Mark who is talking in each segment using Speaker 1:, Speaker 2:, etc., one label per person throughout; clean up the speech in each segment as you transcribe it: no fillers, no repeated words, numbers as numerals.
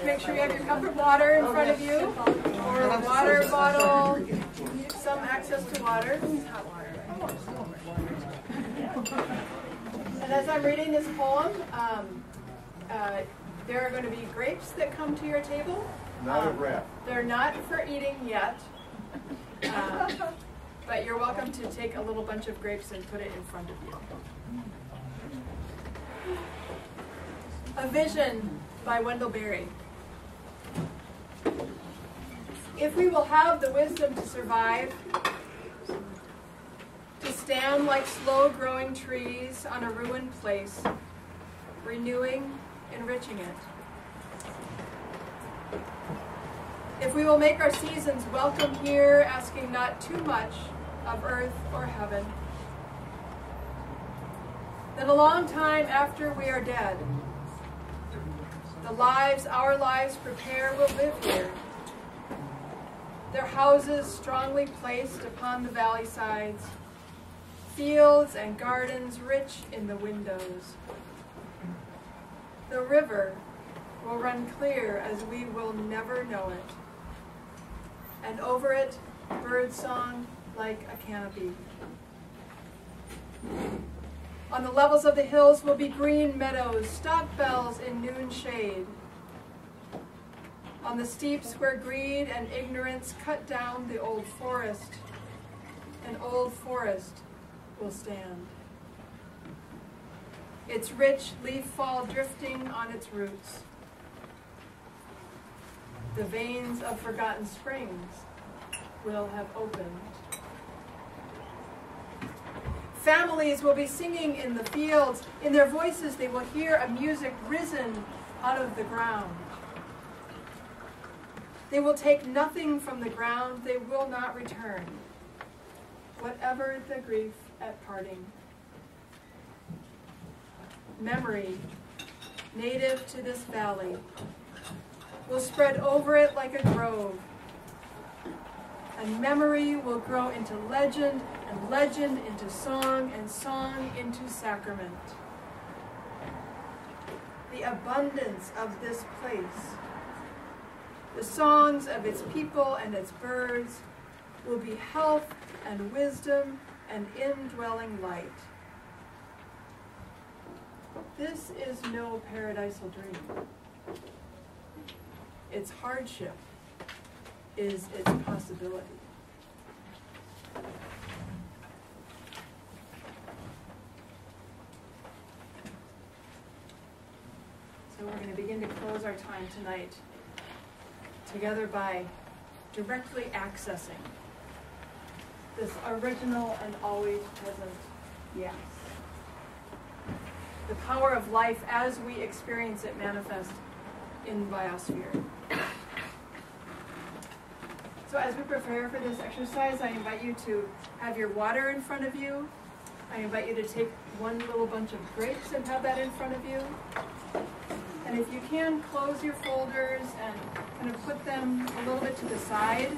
Speaker 1: make sure you have your cup of water in front of you, or a water bottle, some access to water. And as I'm reading this poem, there are going to be grapes that come to your table.
Speaker 2: Not a wrap.
Speaker 1: They're not for eating yet, but you're welcome to take a little bunch of grapes and put it in front of you. A Vision by Wendell Berry. If we will have the wisdom to survive, to stand like slow-growing trees on a ruined place, renewing, enriching it. If we will make our seasons welcome here, asking not too much of earth or heaven, then a long time after we are dead, the lives our lives prepare will live here, their houses strongly placed upon the valley sides, fields and gardens rich in the windows. The river will run clear as we will never know it, and over it, bird song like a canopy. On the levels of the hills will be green meadows, stop bells in noon shade. On the steeps where greed and ignorance cut down the old forest, an old forest will stand. Its rich leaf fall drifting on its roots. The veins of forgotten springs will have opened. Families will be singing in the fields. In their voices they will hear a music risen out of the ground. They will take nothing from the ground. They will not return, whatever the grief at parting. Memory, native to this valley, will spread over it like a grove. And memory will grow into legend, and legend into song, and song into sacrament. The abundance of this place, the songs of its people and its birds, will be health and wisdom and indwelling light. This is no paradisal dream. Its hardship is its possibility. So we're going to begin to close our time tonight together by directly accessing this original and always present yes. The power of life as we experience it manifest in biosphere. So as we prepare for this exercise, I invite you to have your water in front of you. I invite you to take one little bunch of grapes and have that in front of you. And if you can, close your folders and kind of put them a little bit to the side.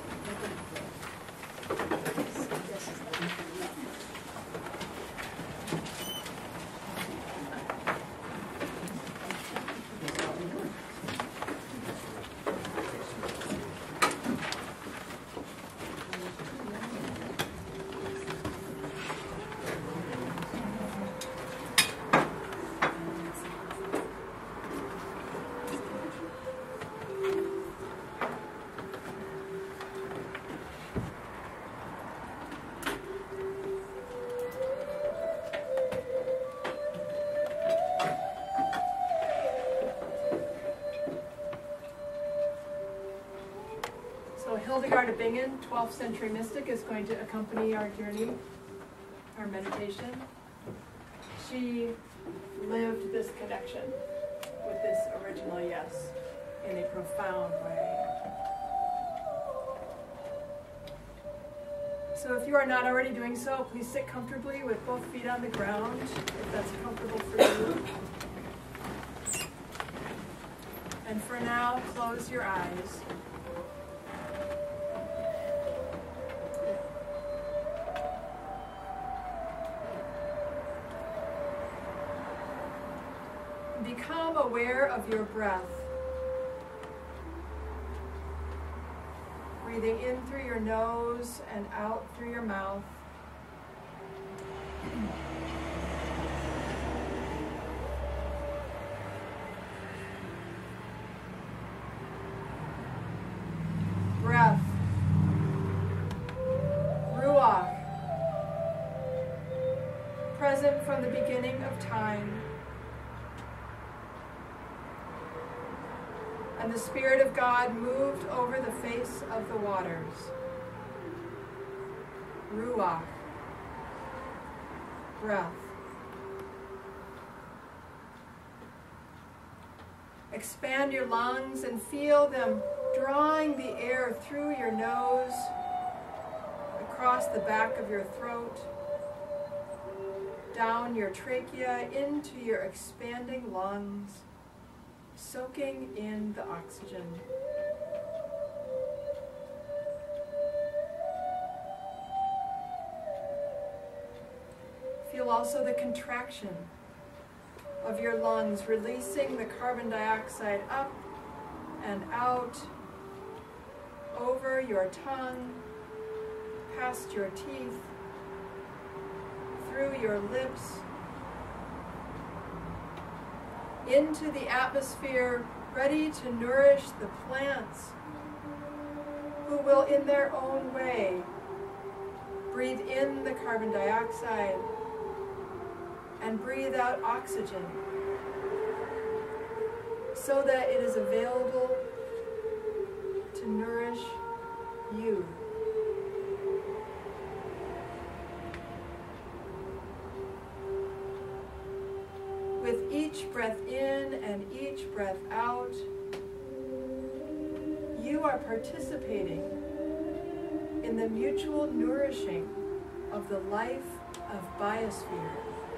Speaker 1: Hildegard of Bingen, 12th century mystic, is going to accompany our journey, our meditation. She lived this connection with this original yes in a profound way. So if you are not already doing so, please sit comfortably with both feet on the ground, if that's comfortable for you. And for now, close your eyes. Become aware of your breath Breathing in through your nose and out through your mouth. Breath. Ruach. Present from the beginning of time. And the Spirit of God moved over the face of the waters. Ruach. Breath. Expand your lungs and feel them drawing the air through your nose, across the back of your throat, down your trachea into your expanding lungs, soaking in the oxygen. Feel also the contraction of your lungs, releasing the carbon dioxide up and out, over your tongue, past your teeth, through your lips, into the atmosphere, ready to nourish the plants, who will in their own way breathe in the carbon dioxide and breathe out oxygen, so that it is available to nourish you. With each breath in and each breath out, you are participating in the mutual nourishing of the life of biosphere.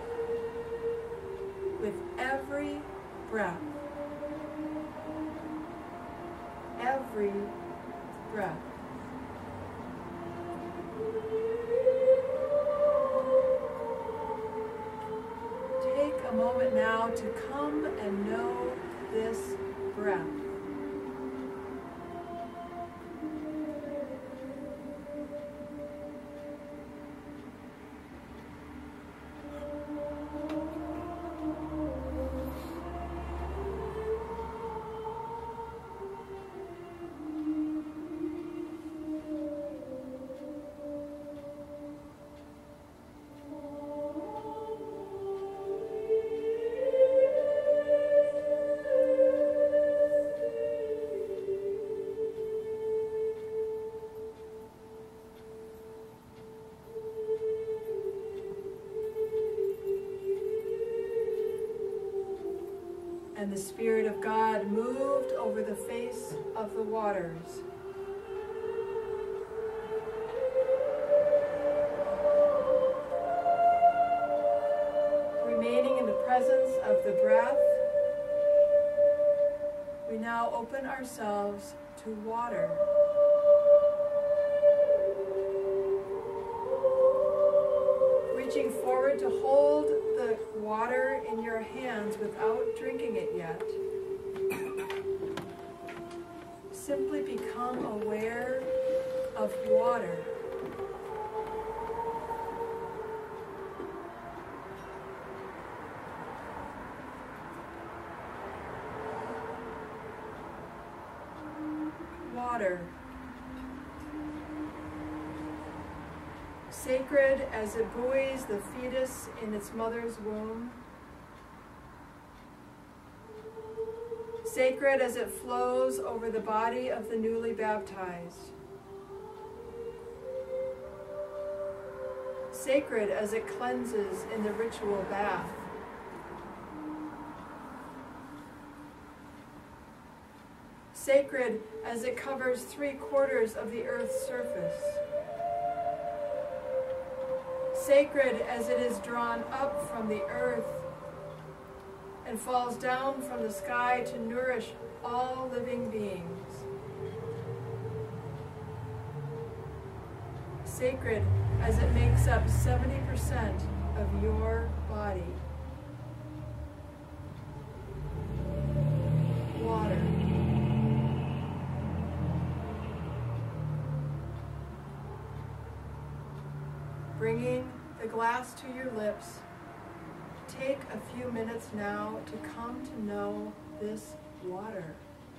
Speaker 1: With every breath, every breath. Take a moment now to come and know this breath. And the Spirit of God moved over the face of the waters. Remaining in the presence of the breath, we now open ourselves to water. Reaching forward to hold the water in your hands without drinking it yet. Simply become aware of water. Water. Sacred as it buoys the fetus in its mother's womb. Sacred as it flows over the body of the newly baptized. Sacred as it cleanses in the ritual bath. Sacred as it covers 3/4 of the earth's surface. Sacred as it is drawn up from the earth and falls down from the sky to nourish all living beings. Sacred as it makes up 70% of your body. Water. Bringing the glass to your lips, take a few minutes now to come to know this water.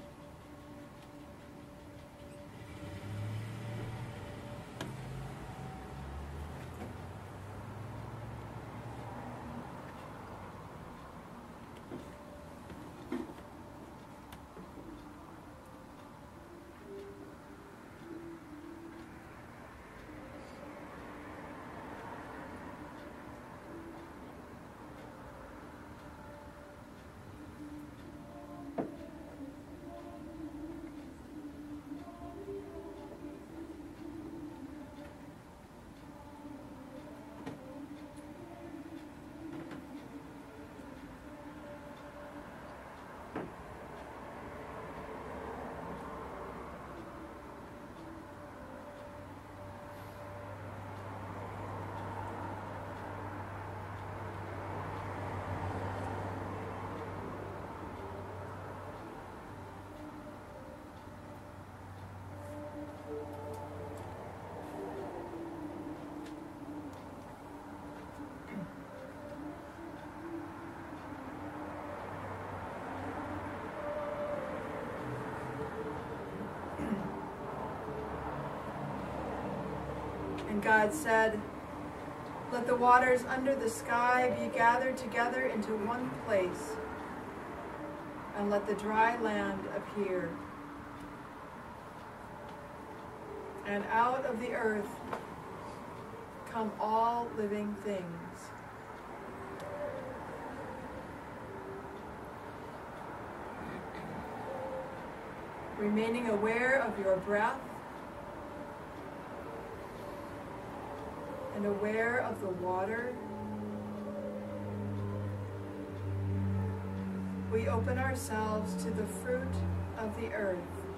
Speaker 1: And God said, "Let the waters under the sky be gathered together into one place, and let the dry land appear. And out of the earth come all living things." Remaining aware of your breath and aware of the water, we open ourselves to the fruit of the earth.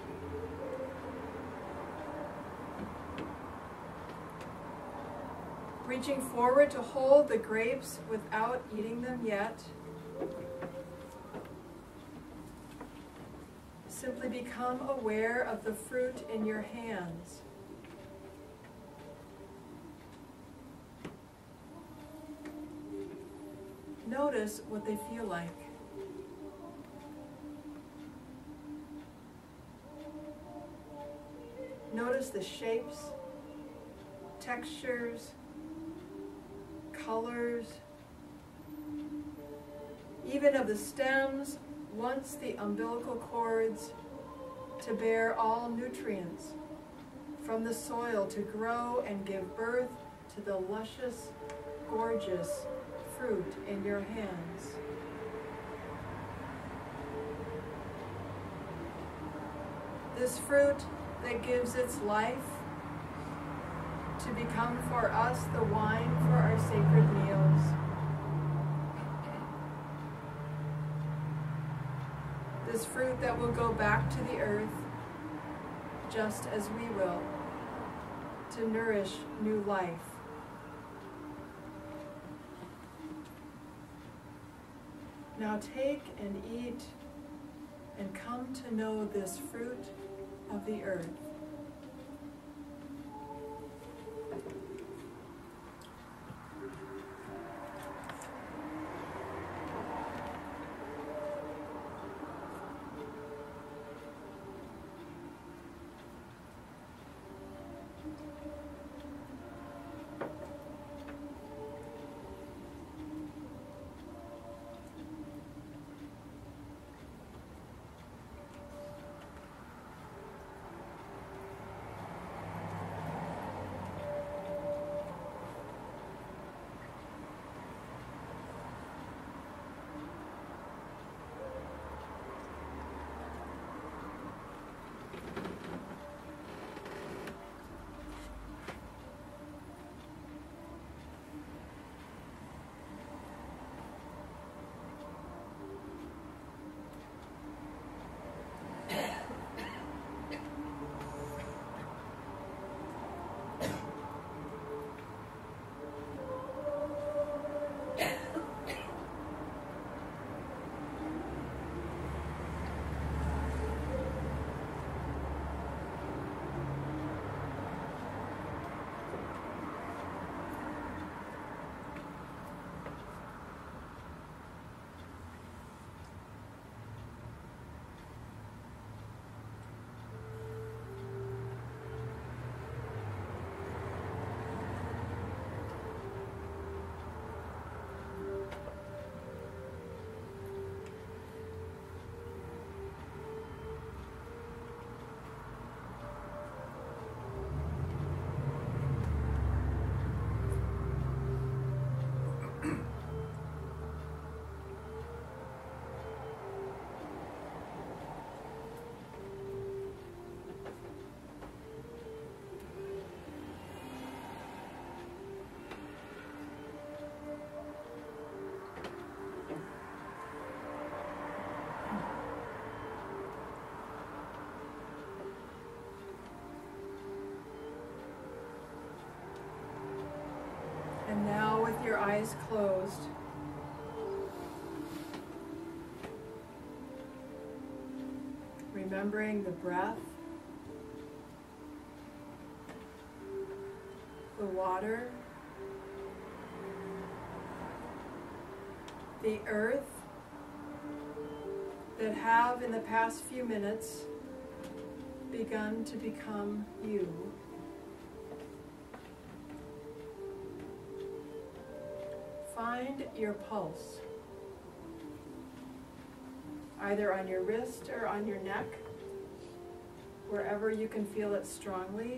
Speaker 1: Reaching forward to hold the grapes without eating them yet, simply become aware of the fruit in your hands. Notice what they feel like. Notice the shapes, textures, colors, even of the stems, once the umbilical cords, to bear all nutrients from the soil to grow and give birth to the luscious, gorgeous fruit in your hands. This fruit that gives its life to become for us the wine for our sacred meals. This fruit that will go back to the earth just as we will, to nourish new life. Now take and eat and come to know this fruit of the earth. eyes closed, remembering the breath, the water, the earth that have in the past few minutes begun to become you. Find your pulse, either on your wrist or on your neck, wherever you can feel it strongly.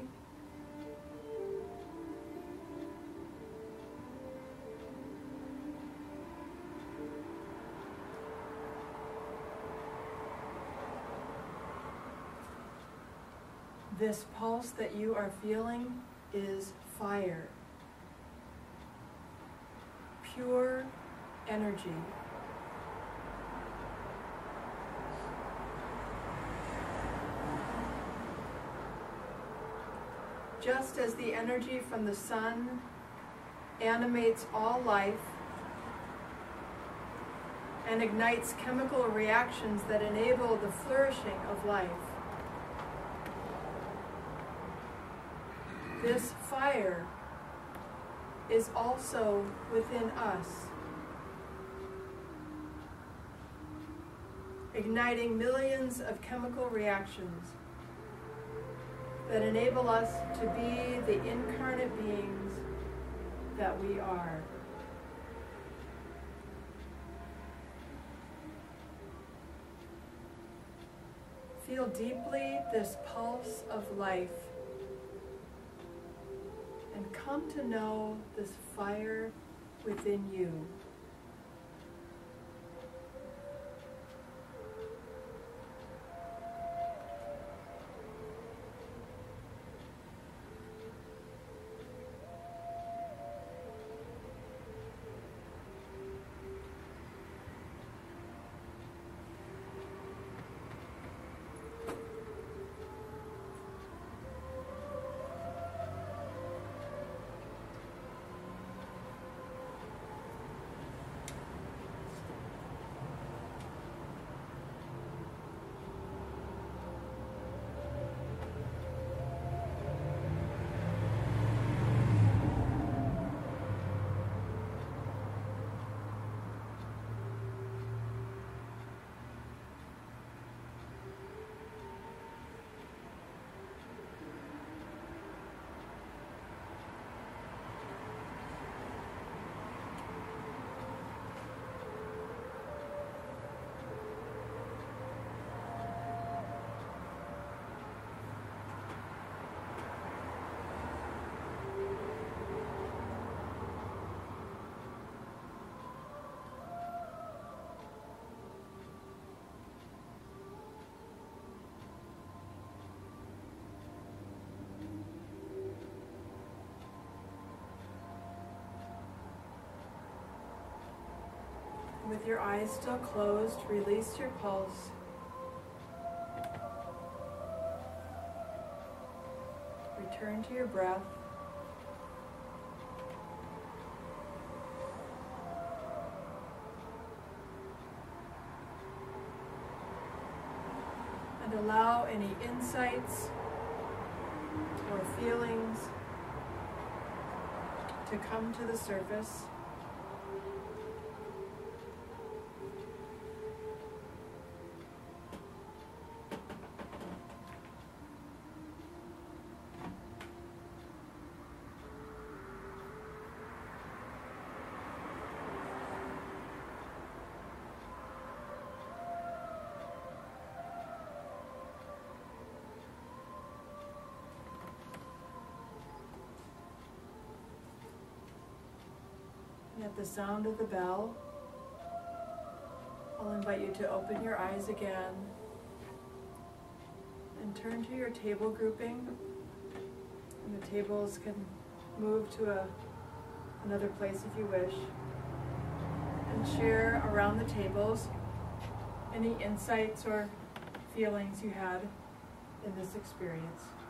Speaker 1: This pulse that you are feeling is fire, pure energy. Just as the energy from the sun animates all life and ignites chemical reactions that enable the flourishing of life, this fire is also within us, igniting millions of chemical reactions that enable us to be the incarnate beings that we are. Feel deeply this pulse of life and come to know this fire within you. With your eyes still closed, release your pulse. Return to your breath. And allow any insights or feelings to come to the surface. At the sound of the bell, I'll invite you to open your eyes again and turn to your table grouping. And the tables can move to another place if you wish. And share around the tables any insights or feelings you had in this experience.